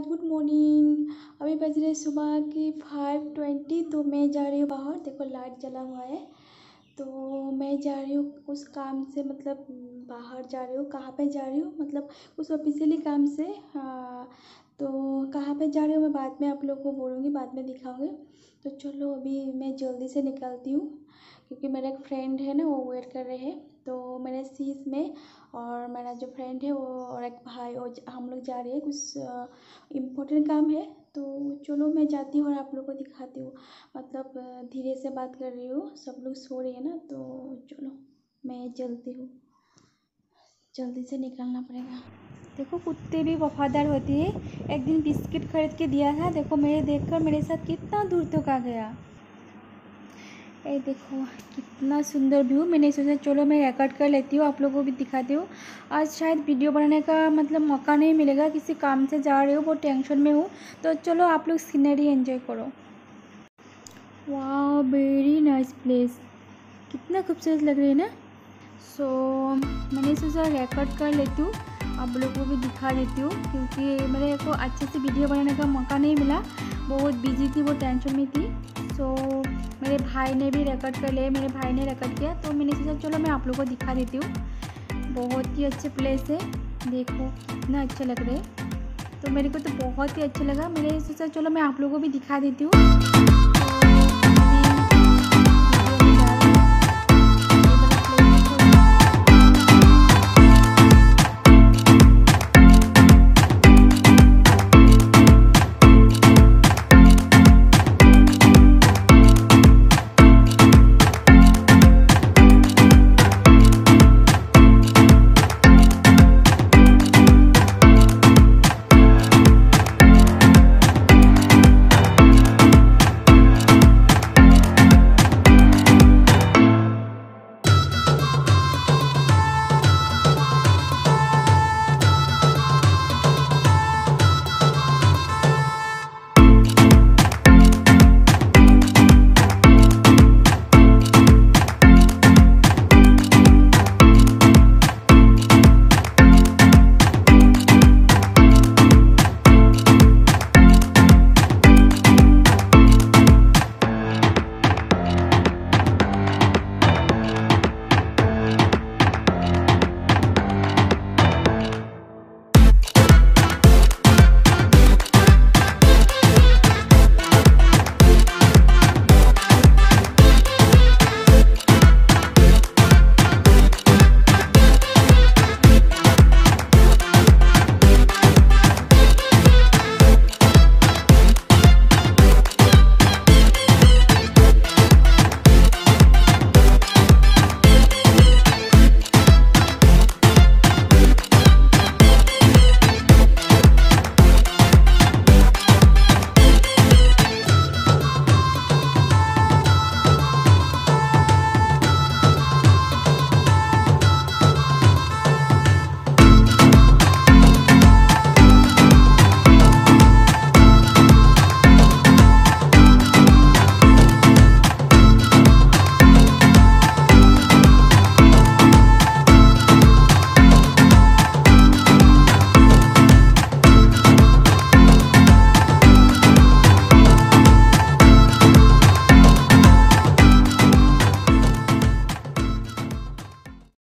Good morning. अभी बज रहे सुबह की 5:20। तो मैं जा रही हूँ बाहर। देखो लाइट जला हुआ है। तो मैं जा रही हूँ उस काम से, मतलब बाहर जा रही हूँ। कहाँ पे जा रही हूँ, मतलब उस ऑफिशियली काम से। तो कहाँ पे जा रही हूँ मैं बाद में आप लोगों को बोलूँगी, बाद में दिखाऊँगी। तो चलो अभी मैं जल्दी से निकलती हूँ, क्योंकि मेरा एक फ्रेंड है ना, वो वेट कर रहे हैं। तो मेरे सीट में और मेरा जो फ्रेंड है वो और एक भाई, और हम लोग जा रहे हैं, कुछ इम्पोर्टेंट काम है। तो चलो मैं जाती हूँ और आप लोगों को दिखाती हूँ। मतलब धीरे से बात कर रही हूँ, सब लोग सो रहे हैं ना। तो चलो मैं चलती हूँ, जल्दी से निकलना पड़ेगा। देखो कुत्ते भी वफादार होती है। एक दिन बिस्किट खरीद के दिया था, देखो मेरे देखकर मेरे साथ कितना दूर तक आ गया। ये देखो कितना सुंदर व्यू। मैंने सोचा चलो मैं रिकॉर्ड कर लेती हूँ, आप लोगों को भी दिखाती हूँ। आज शायद वीडियो बनाने का मतलब मौका नहीं मिलेगा, किसी काम से जा रही हूँ, बहुत टेंशन में हूँ। तो चलो आप लोग सीनरी एंजॉय करो। वाह वेरी नाइस प्लेस, कितना खूबसूरत लग रही है ना। सो मैंने सोचा रिकॉर्ड कर लेती हूँ, आप लोगों को भी दिखा देती हूँ, क्योंकि मेरे को अच्छे से वीडियो बनाने का मौका नहीं मिला। बहुत बिजी थी, बहुत टेंशन में थी। सो मेरे भाई ने भी रिकॉर्ड कर लिया, मेरे भाई ने रिकॉर्ड किया। तो मैंने सोचा चलो मैं आप लोगों को दिखा देती हूँ। बहुत ही अच्छे प्लेस है, देखो कितना अच्छा लग रहा है। तो मेरे को तो बहुत ही अच्छा लगा। मैंने सोचा चलो मैं आप लोगों को भी दिखा देती हूँ।